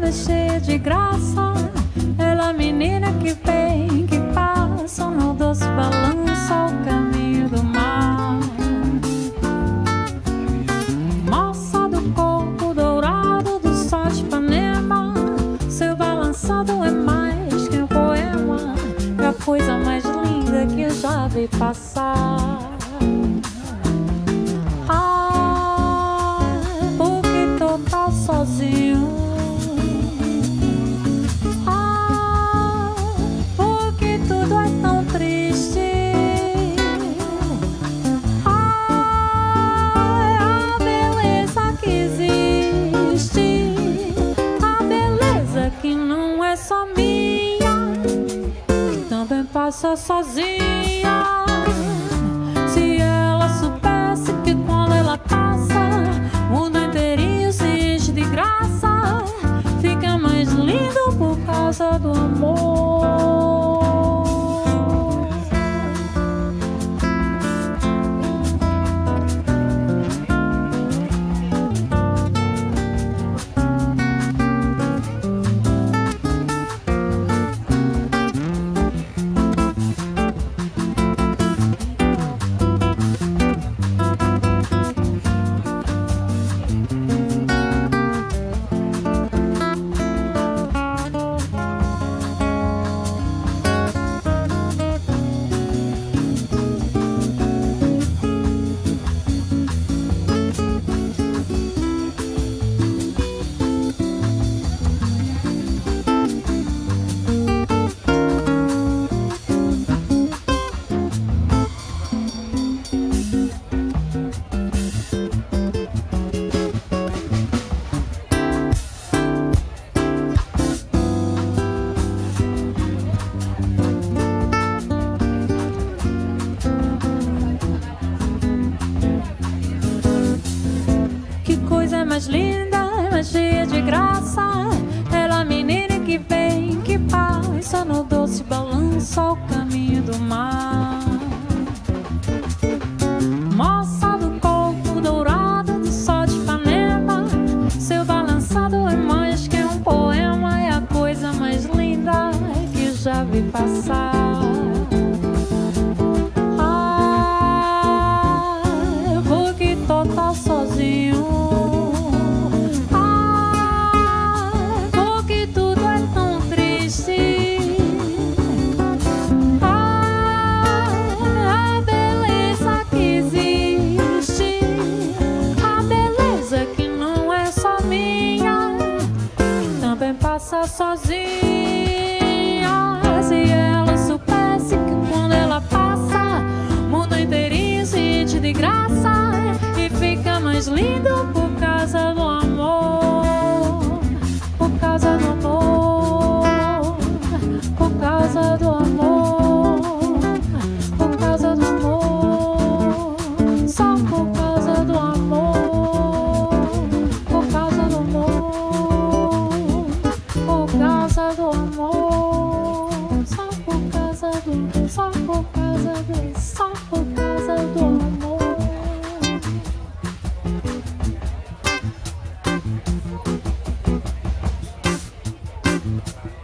dourada, cheia de graça. Ela, menina que vem, que passa no doce balanço ao caminho do mar. Moça do corpo dourado do sol de Ipanema, seu balançado é mais que um poema, é a coisa mais linda que eu já vi passar. Sozinho, porque tudo é tão triste. A beleza que existe, a beleza que não é só minha, que também passa sozinha. Se ela soubesse que quando ela passa, o mundo inteirinho se enche de graça, fica mais lindo por causa do amor. Mais linda, mais cheia de graça, ela, menina que vem, que passa no doce balanço ao caminho do mar. Moça do corpo dourado do sol de Ipanema, seu balançado é mais que um poema, é a coisa mais linda que eu já vi passar. Porque tô tão sozinho, passa sozinha. Se ela soubesse que quando ela passa, o mundo inteirinho se enche de graça e fica mais lindo por causa do amor, por causa do amor, por causa do amor, por causa do amor, só por causa do amor, por causa do amor. Por causa do amor, só por causa do, só por causa do, só por causa do amor.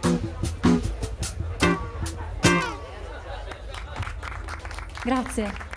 Grazie.